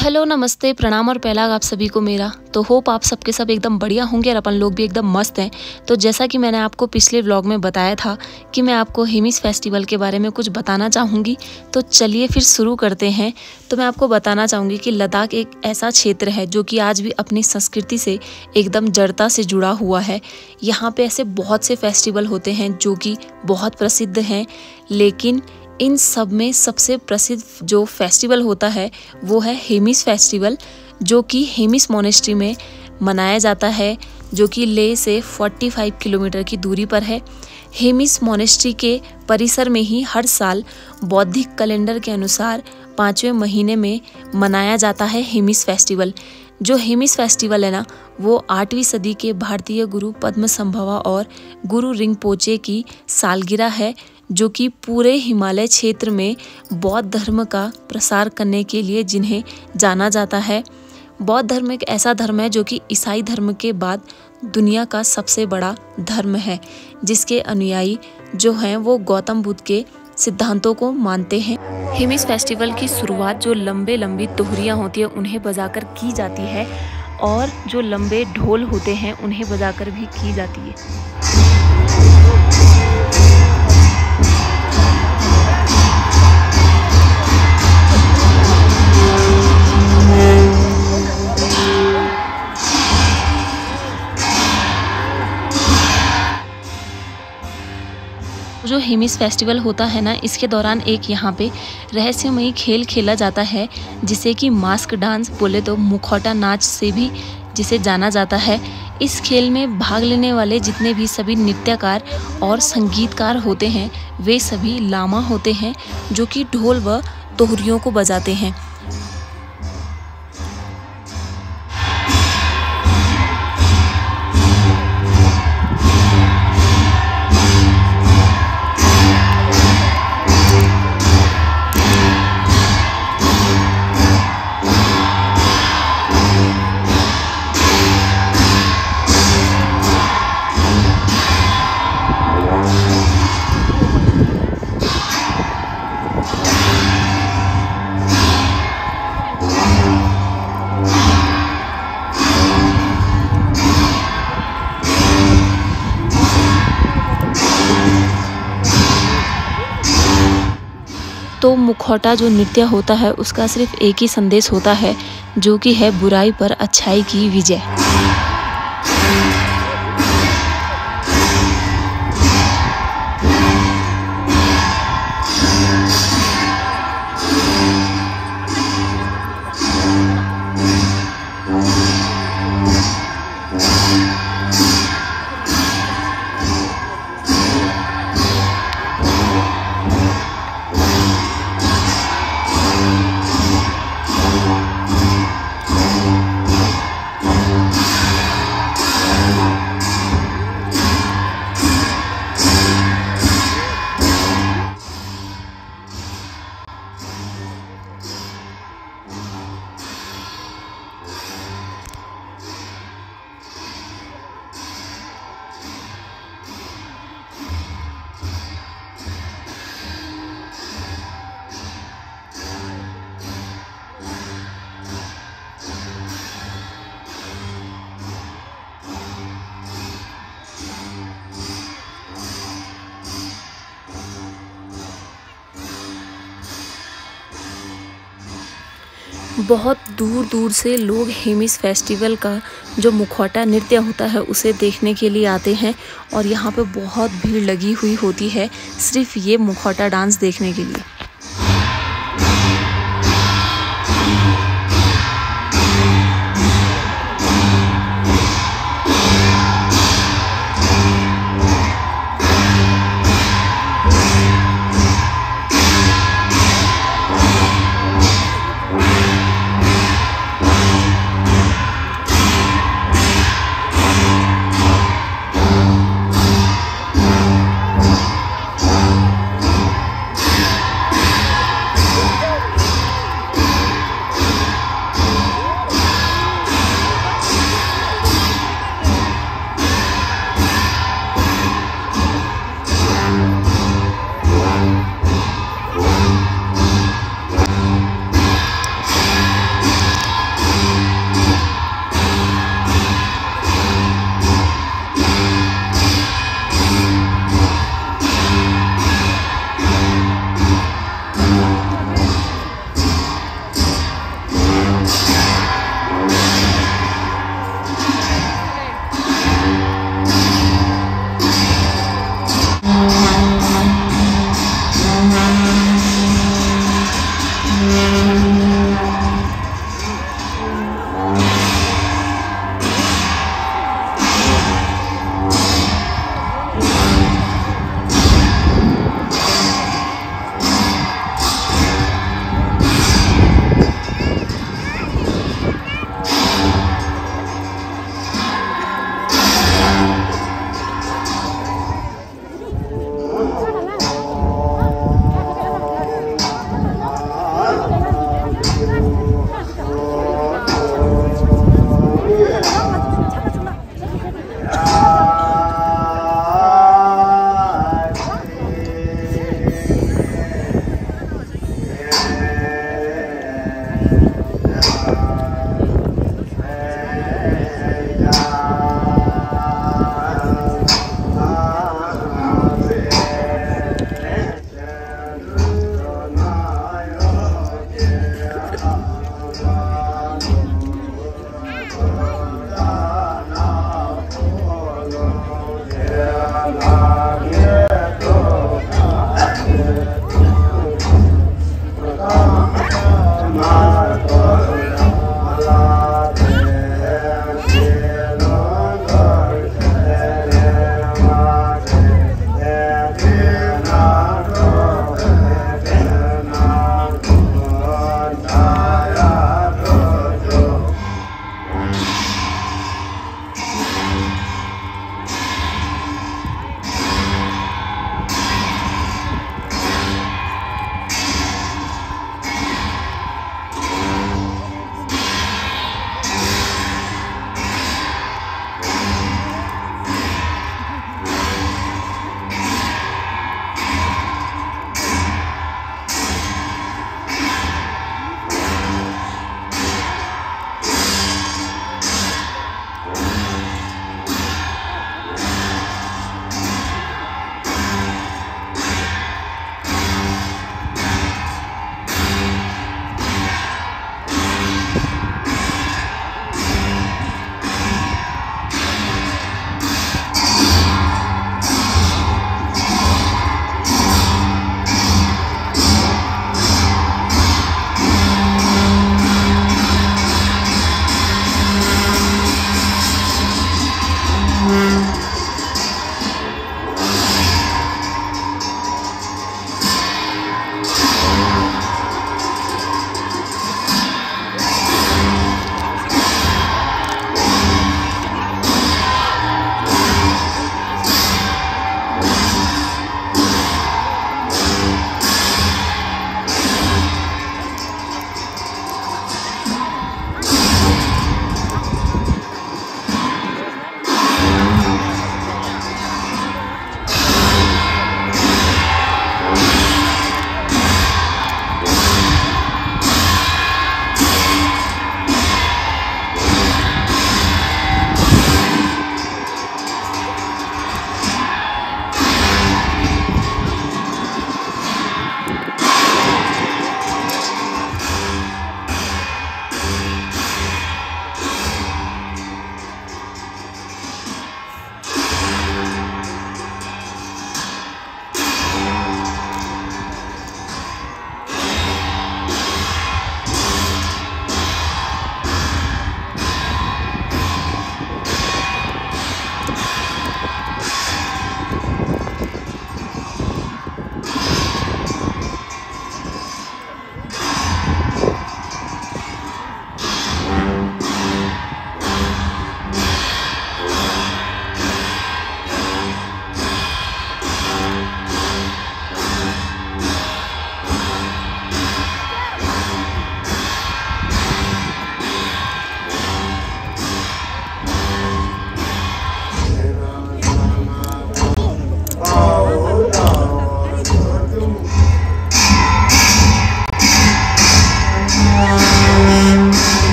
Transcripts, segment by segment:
Hello नमस्ते प्रणाम और पहला आप सभी को मेरा। तो होप आप सबके सब एकदम बढ़िया होंगे और अपन लोग भी एकदम मस्त हैं। तो जैसा कि मैंने आपको पिछले व्लॉग में बताया था कि मैं आपको हेमिस फेस्टिवल के बारे में कुछ बताना चाहूँगी, तो चलिए फिर शुरू करते हैं। तो मैं आपको बताना चाहूँगी कि लद्दाख एक ऐसा क्षेत्र है जो कि आज भी अपनी संस्कृति से एकदम जड़ता से जुड़ा हुआ है। यहाँ पे ऐसे बहुत से फेस्टिवल होते हैं जो कि बहुत प्रसिद्ध हैं, लेकिन इन सब में सबसे प्रसिद्ध जो फेस्टिवल होता है वो है हेमिस फेस्टिवल, जो कि हेमिस मोनेस्ट्री में मनाया जाता है, जो कि लेह से 45 किलोमीटर की दूरी पर है। हेमिस मोनेस्ट्री के परिसर में ही हर साल बौद्धिक कैलेंडर के अनुसार 5वें महीने में मनाया जाता है हेमिस फेस्टिवल। जो हेमिस फेस्टिवल है ना, वो 8वीं सदी के भारतीय गुरु पद्मसंभवा और गुरु रिंपोचे की सालगिरह है, जो कि पूरे हिमालय क्षेत्र में बौद्ध धर्म का प्रसार करने के लिए जिन्हें जाना जाता है। बौद्ध धर्म एक ऐसा धर्म है जो कि ईसाई धर्म के बाद दुनिया का सबसे बड़ा धर्म है, जिसके अनुयायी जो हैं वो गौतम बुद्ध के सिद्धांतों को मानते हैं। हेमिस फेस्टिवल की शुरुआत जो लंबी तोहरियाँ होती है उन्हें बजाकर की जाती है, और जो लंबे ढोल होते हैं उन्हें बजाकर भी की जाती है। जो हेमिस फेस्टिवल होता है ना, इसके दौरान एक यहाँ पे रहस्यमयी खेल खेला जाता है, जिसे कि मास्क डांस बोले तो मुखौटा नाच से भी जिसे जाना जाता है। इस खेल में भाग लेने वाले जितने भी सभी नृत्यकार और संगीतकार होते हैं वे सभी लामा होते हैं, जो कि ढोल व तोहरियों को बजाते हैं। तो मुखौटा जो नृत्य होता है उसका सिर्फ एक ही संदेश होता है, जो कि है बुराई पर अच्छाई की विजय। बहुत दूर दूर से लोग हेमिस फेस्टिवल का जो मुखौटा नृत्य होता है उसे देखने के लिए आते हैं, और यहाँ पे बहुत भीड़ लगी हुई होती है सिर्फ ये मुखौटा डांस देखने के लिए।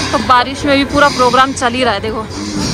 तो बारिश में भी पूरा प्रोग्राम चल ही रहा है देखो।